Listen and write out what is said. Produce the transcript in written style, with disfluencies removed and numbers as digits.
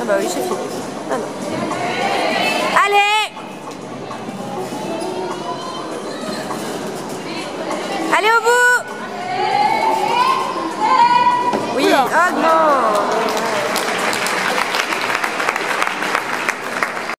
bah oui, j'ai fini. Ah non. Allez! Allez au bout! Oui, oh non!